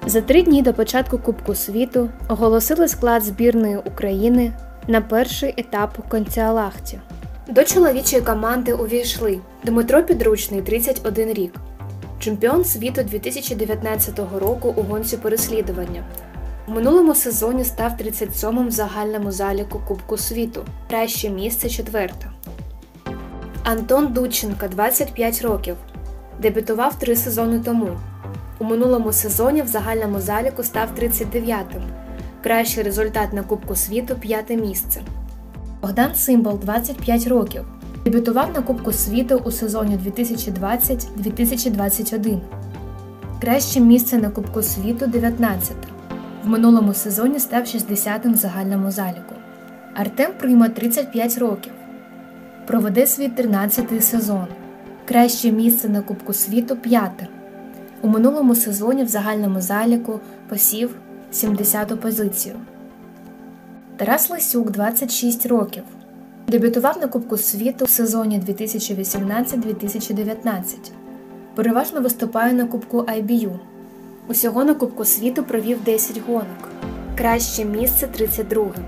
За 3 дні до початку Кубку світу оголосили склад збірної України на перший етап у Контіалахті. До чоловічої команди увійшли Дмитро Підручний, 31 рік, чемпіон світу 2019 року у гонці переслідування. В минулому сезоні став 37-м в загальному заліку Кубку світу, краще місце 4-те. Антон Дудченко, 25 років, дебютував 3 сезони тому. У минулому сезоні в загальному заліку став 39-м, кращий результат на Кубку світу – 5-те місце. Богдан Цимбал, 25 років, дебютував на Кубку світу у сезоні 2020-2021. Краще місце на Кубку світу – 19-те. В минулому сезоні став 60-м в загальному заліку. Артем Прима, 35 років, проведе свій 13-й сезон. Краще місце на Кубку світу – 5-те. У минулому сезоні в загальному заліку посів 70-ту позицію. Тарас Лисюк, 26 років, дебютував на Кубку світу в сезоні 2018-2019. Переважно виступає на Кубку IBU. Усього на Кубку світу провів 10 гонок. Краще місце – 32-е.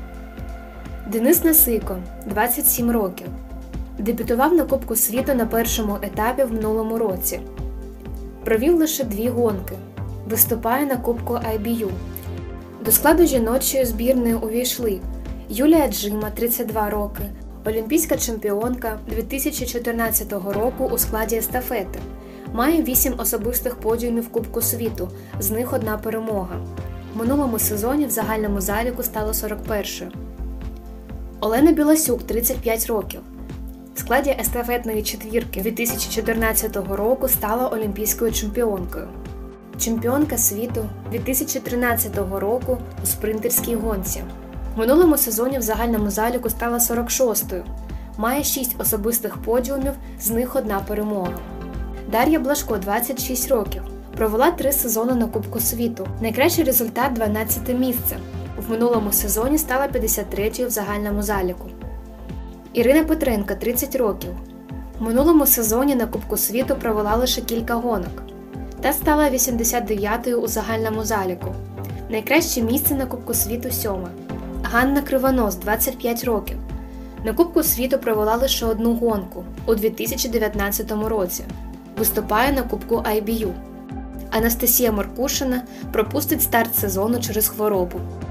Денис Насико, 27 років, дебютував на Кубку світу на першому етапі в минулому році. Провів лише 2 гонки. Виступає на Кубку IBU. До складу жіночої збірної увійшли Юлія Джима, 32 роки, олімпійська чемпіонка 2014 року у складі естафети. Має 8 особистих подіумів Кубку світу, з них 1 перемога. В минулому сезоні в загальному заліку стала 41-ю. Олена Біласюк, 35 років. В складі естафетної четвірки 2014 року стала олімпійською чемпіонкою. Чемпіонка світу 2013 року у спринтерській гонці. В минулому сезоні в загальному заліку стала 46-ю. Має 6 особистих подіумів, з них 1 перемога. Дар'я Блажко, 26 років. Провела 3 сезони на Кубку світу. Найкращий результат – 12-те місце. В минулому сезоні стала 53-ю в загальному заліку. Ірина Петренко, 30 років. В минулому сезоні на Кубку світу провела лише кілька гонок та стала 89-ю у загальному заліку. Найкраще місце на Кубку світу – 7-ме. Ганна Кривонос, 25 років. На Кубку світу провела лише 1 гонку у 2019 році. Виступає на Кубку IBU. Анастасія Маркушина пропустить старт сезону через хворобу.